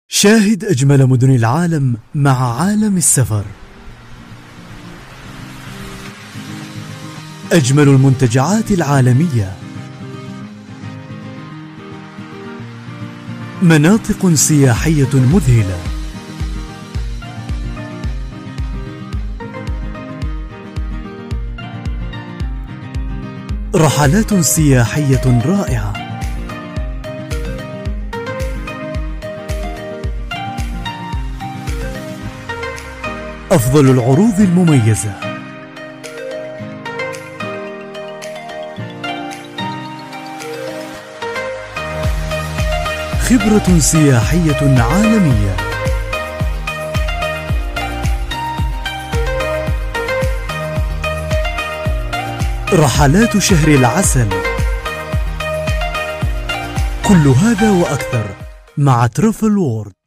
شاهد أجمل مدن العالم مع عالم السفر. أجمل المنتجعات العالمية، مناطق سياحية مذهلة، رحلات سياحية رائعة، أفضل العروض المميزة، خبرة سياحية عالمية، رحلات شهر العسل، كل هذا وأكثر مع ترافل وورد.